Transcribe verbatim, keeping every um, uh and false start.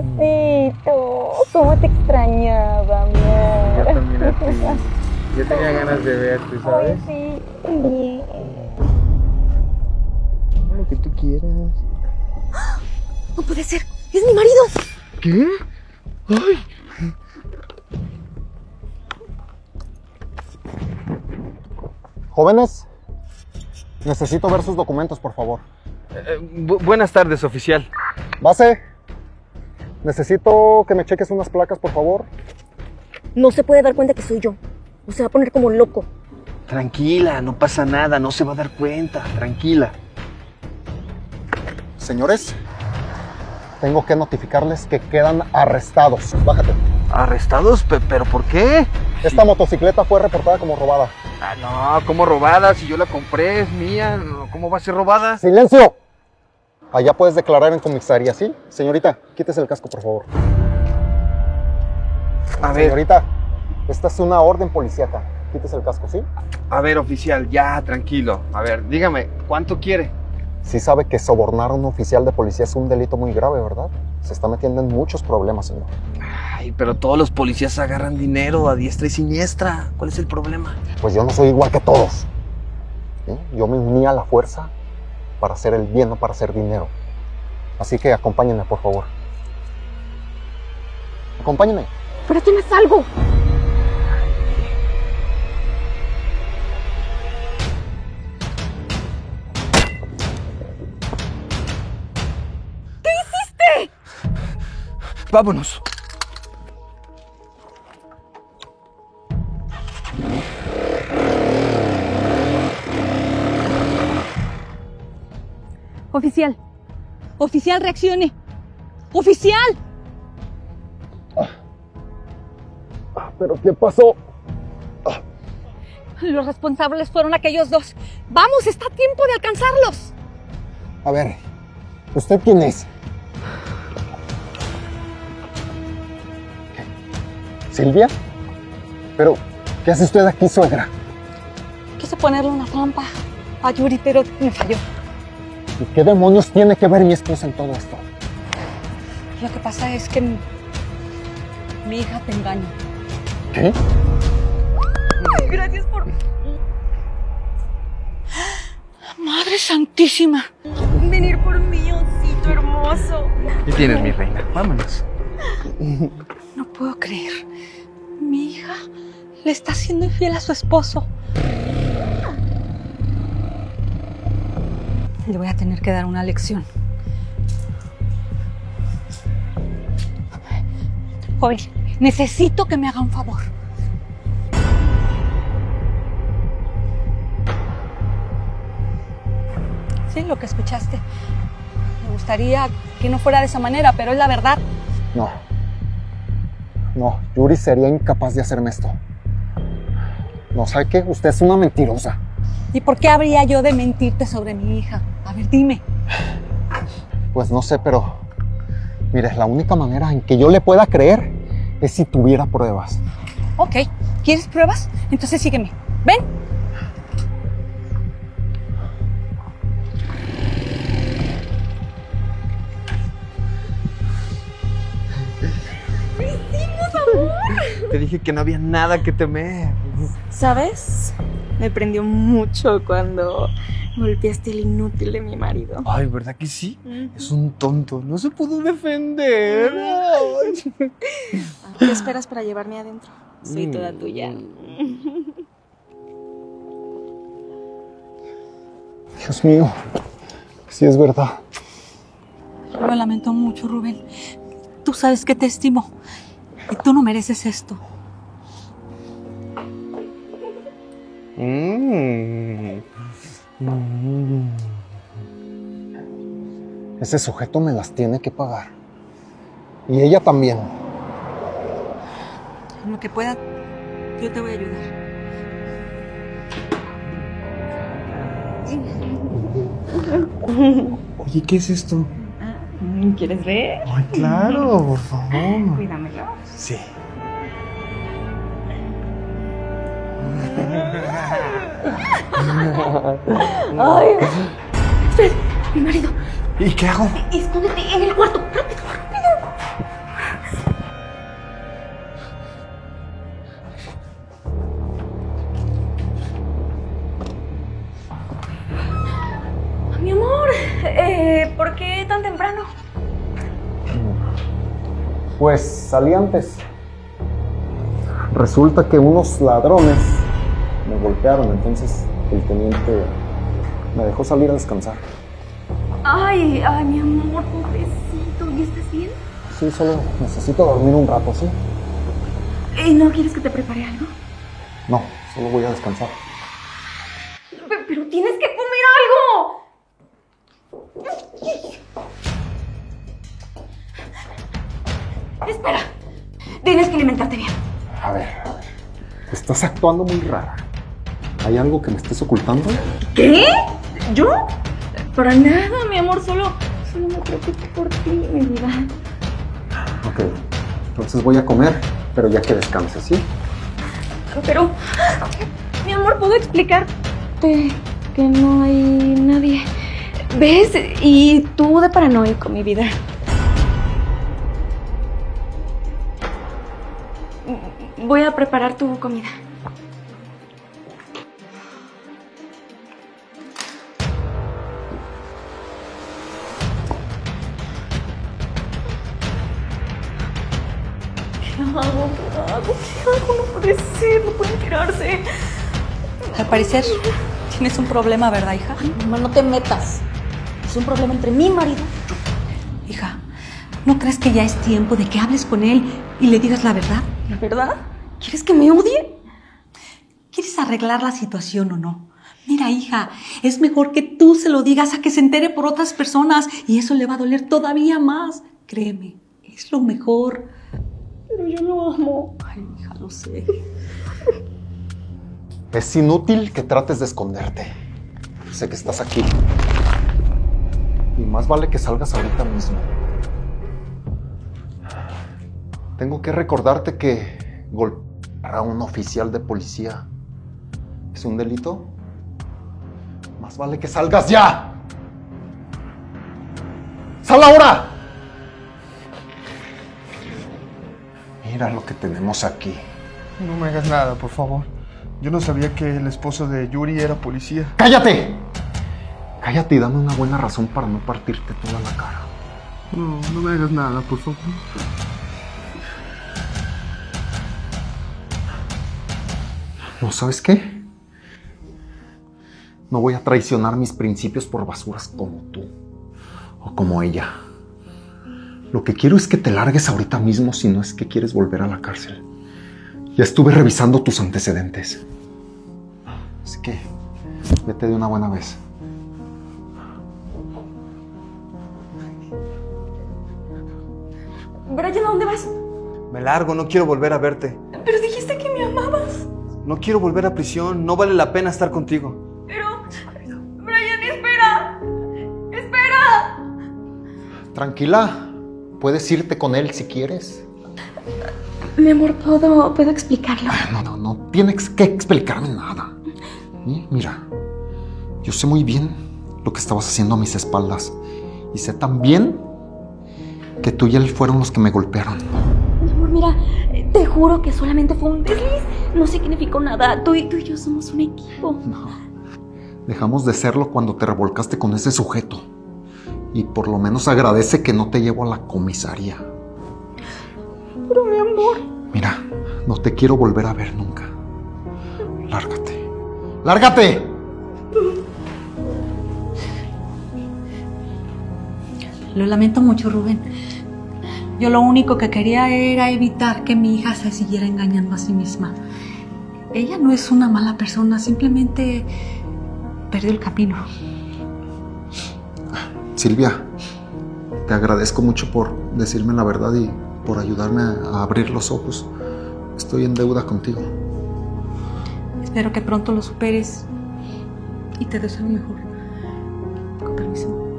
Osito, ¿cómo te extrañaba, amor? Yo también a ti. Yo tenía ganas de verte, ¿sabes? Ay, sí, bien. Lo que tú quieras. No puede ser, es mi marido. ¿Qué? ¡Ay! Jóvenes, necesito ver sus documentos, por favor. Eh, bu buenas tardes, oficial. Base, necesito que me cheques unas placas, por favor. No se puede dar cuenta que soy yo. O se va a poner como loco. Tranquila, no pasa nada, no se va a dar cuenta, tranquila. Señores, tengo que notificarles que quedan arrestados. Bájate. ¿Arrestados? ¿Pe- ¿Pero por qué? Esta motocicleta fue reportada como robada. Ah, no, ¿cómo robada? Si yo la compré, es mía. ¿Cómo va a ser robada? ¡Silencio! Allá puedes declarar en comisaría, ¿sí? Señorita, quítese el casco, por favor. A ver, Señorita, esta es una orden policíaca. Quítese el casco, ¿sí? a ver, oficial, ya, tranquilo. A ver, dígame, ¿cuánto quiere? Sí sabe que sobornar a un oficial de policía es un delito muy grave, ¿verdad? Se está metiendo en muchos problemas, señor. Ay, pero todos los policías agarran dinero a diestra y siniestra. ¿Cuál es el problema? Pues yo no soy igual que todos. ¿Sí? Yo me uní a la fuerza para hacer el bien, no para hacer dinero. Así que acompáñenme, por favor. Acompáñenme. Pero aquí me salgo. ¿Qué hiciste? Vámonos. Oficial. Oficial, reaccione. Oficial. ¿Pero qué pasó? Los responsables fueron aquellos dos. Vamos, está a tiempo de alcanzarlos. A ver, ¿usted quién es? ¿Qué? ¿Silvia? Pero, ¿qué hace usted aquí, suegra? Quise ponerle una trampa a Yuri, pero me falló. ¿Y qué demonios tiene que ver mi esposa en todo esto? Lo que pasa es que mi, mi hija te engaña. ¿Qué? Ay, gracias por... Madre Santísima. Venir por mí, osito hermoso. ¿Qué tienes, mi reina? Vámonos. No puedo creer. Mi hija le está siendo infiel a su esposo. Le voy a tener que dar una lección. Joven, necesito que me haga un favor. Sí, lo que escuchaste. Me gustaría que no fuera de esa manera, pero es la verdad. No. No, Yuri sería incapaz de hacerme esto. No, ¿sabe qué? Usted es una mentirosa. ¿Y por qué habría yo de mentirte sobre mi hija? A ver, dime. Pues no sé, pero... Mire, la única manera en que yo le pueda creer es si tuviera pruebas. Ok, ¿quieres pruebas? Entonces sígueme. Ven. ¡Lo hicimos, amor! Te dije que no había nada que temer. ¿Sabes? Me prendió mucho cuando golpeaste al inútil de mi marido. Ay, ¿verdad que sí? Uh-huh. Es un tonto, no se pudo defender. Ay. ¿Qué esperas para llevarme adentro? Soy toda tuya. Dios mío, sí es verdad. Lo lamento mucho, Rubén. Tú sabes que te estimo y tú no mereces esto. Mm. Mm. Ese sujeto me las tiene que pagar. Y ella también. En lo que pueda, yo te voy a ayudar. Oye, ¿qué es esto? ¿Quieres ver? Ay, claro, por favor. Cuídamelo. Sí. Ay, espera, mi marido. ¿Y qué hago? Escóndete en el cuarto, rápido, rápido. Pues salí antes. Resulta que unos ladrones me golpearon, entonces el teniente me dejó salir a descansar. Ay, ay, mi amor, pobrecito. ¿Y estás bien? Sí, solo necesito dormir un rato, ¿sí? ¿Y no quieres que te prepare algo? No, solo voy a descansar. Pero, pero tienes que comer algo. Espera. Tienes que alimentarte bien. A ver, a ver. Estás actuando muy rara. ¿Hay algo que me estés ocultando? ¿Qué? ¿Yo? Para nada, mi amor. Solo, solo me preocupo por ti, mi vida. Ok. Entonces voy a comer, pero ya que descanses, ¿sí? Pero, mi amor, ¿puedo explicarte que no hay nadie? ¿Ves? Y tú de paranoico, mi vida. Voy a preparar tu comida. ¿Qué hago? ¿Qué hago? ¿Qué hago? No puede ser, no pueden tirarse. Al parecer, tienes un problema, ¿verdad, hija? Ay, mamá, no te metas. Es un problema entre mi marido y yo. Hija, ¿no crees que ya es tiempo de que hables con él y le digas la verdad? ¿La verdad? ¿Quieres que me odie? ¿Quieres arreglar la situación o no? Mira, hija, es mejor que tú se lo digas a que se entere por otras personas y eso le va a doler todavía más. Créeme, es lo mejor. Pero yo lo amo. Ay, hija, lo sé. Es inútil que trates de esconderte. Sé que estás aquí. Y más vale que salgas ahorita mismo. Tengo que recordarte que golpear a un oficial de policía es un delito. Más vale que salgas ya. ¡Sal ahora! Mira lo que tenemos aquí. No me hagas nada, por favor. Yo no sabía que el esposo de Yuri era policía. ¡Cállate! Cállate y dame una buena razón para no partirte toda la cara. No, no me hagas nada, por favor. ¿No sabes qué? No voy a traicionar mis principios por basuras como tú o como ella. Lo que quiero es que te largues ahorita mismo si no es que quieres volver a la cárcel. Ya estuve revisando tus antecedentes. Así que vete de una buena vez. Brian, ¿a dónde vas? Me largo, no quiero volver a verte. Pero dijiste que me amabas. No quiero volver a prisión, no vale la pena estar contigo. Pero... Brian, espera. Espera. Tranquila, puedes irte con él si quieres. Mi amor, ¿puedo, ¿puedo explicarlo? No, no, no tienes que explicarme nada. ¿Sí? Mira, yo sé muy bien lo que estabas haciendo a mis espaldas. Y sé también que tú y él fueron los que me golpearon. Mi amor, mira, te juro que solamente fue un desliz. No significó nada. Tú y, tú y yo somos un equipo. No, dejamos de serlo cuando te revolcaste con ese sujeto. Y por lo menos agradece que no te llevo a la comisaría. Pero mi amor... Mira, no te quiero volver a ver nunca. Lárgate. ¡Lárgate! Lo lamento mucho, Rubén. Yo lo único que quería era evitar que mi hija se siguiera engañando a sí misma. Ella no es una mala persona, simplemente perdió el camino. Silvia, te agradezco mucho por decirme la verdad y por ayudarme a abrir los ojos. Estoy en deuda contigo. Espero que pronto lo superes y te deseo lo mejor. Con permiso.